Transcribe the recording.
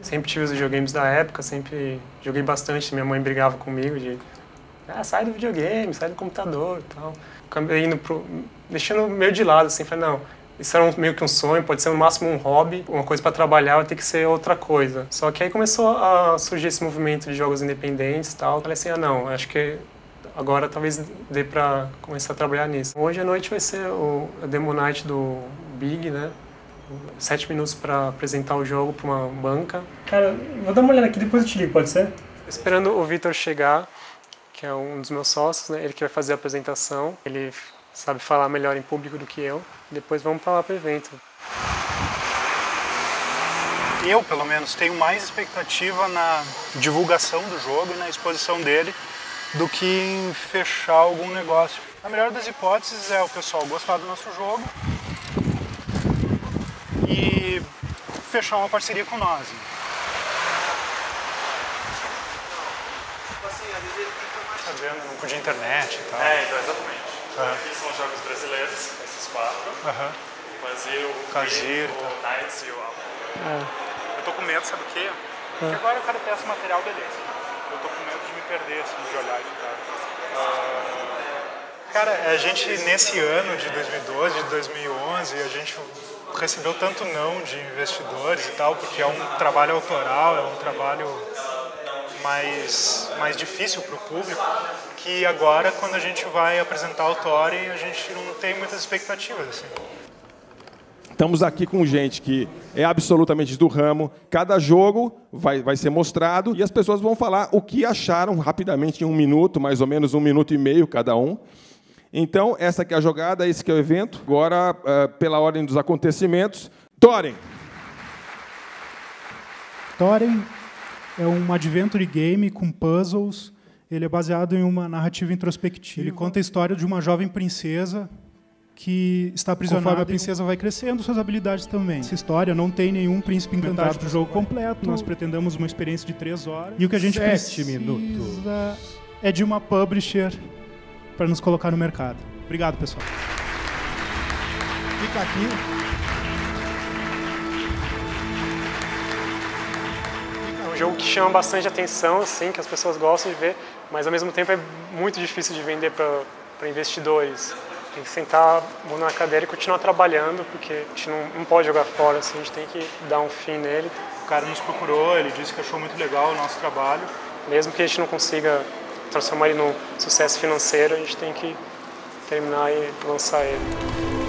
Sempre tive os videogames da época, sempre joguei bastante. Minha mãe brigava comigo de sai do videogame, sai do computador e tal. Acabei indo deixando meio de lado, assim, falei, não, isso era meio que um sonho, pode ser no máximo um hobby, uma coisa para trabalhar, vai ter que ser outra coisa. Só que aí começou a surgir esse movimento de jogos independentes e tal. Falei assim, não, acho que agora talvez dê para começar a trabalhar nisso. Hoje à noite vai ser a Demo Night do Big, né? 7 minutos para apresentar o jogo para uma banca. Cara, vou dar uma olhada aqui, depois eu te ligo, pode ser? Esperando o Vitor chegar, que é um dos meus sócios, né? Ele que vai fazer a apresentação. Ele sabe falar melhor em público do que eu. Depois vamos para lá para o evento. Eu, pelo menos, tenho mais expectativa na divulgação do jogo e na exposição dele do que em fechar algum negócio. A melhor das hipóteses é o pessoal gostar do nosso jogo e fechar uma parceria com nós. Tá vendo? Um pouco de internet e tal. Então, exatamente. Aqui são os jogos brasileiros, esses 4. O Brasil, o Knights e o Alpha. Eu tô com medo, sabe o quê? Porque agora eu quero ter esse material, beleza. Eu tô com medo de me perder, assim, de olhar e ficar... Cara, a gente, nesse ano de 2012, de 2011, a gente recebeu tanto não de investidores e tal, porque é um trabalho autoral, é um trabalho mais difícil para o público, que agora, quando a gente vai apresentar o Tori, a gente não tem muitas expectativas, assim. Estamos aqui com gente que é absolutamente do ramo. Cada jogo vai ser mostrado e as pessoas vão falar o que acharam rapidamente em 1 minuto, mais ou menos 1 minuto e meio cada um. Então, essa aqui é a jogada, esse aqui é o evento. Agora, pela ordem dos acontecimentos, Thorin. Thorin é um adventure game com puzzles. Ele é baseado em uma narrativa introspectiva. Ele conta a história de uma jovem princesa que está aprisionada. Conforme a princesa vai crescendo, suas habilidades também. Essa história não tem nenhum príncipe encantado do jogo completo. Nós pretendemos uma experiência de 3 horas. E o que a gente precisa é de uma publisher para nos colocar no mercado. Obrigado, pessoal. Fica aqui. É um jogo que chama bastante atenção, assim, que as pessoas gostam de ver, mas ao mesmo tempo é muito difícil de vender para investidores. Tem que sentar na cadeira e continuar trabalhando, porque a gente não pode jogar fora, assim, a gente tem que dar um fim nele. O cara nos procurou, ele disse que achou muito legal o nosso trabalho. Mesmo que a gente não consiga transformar ele num sucesso financeiro, a gente tem que terminar e lançar ele.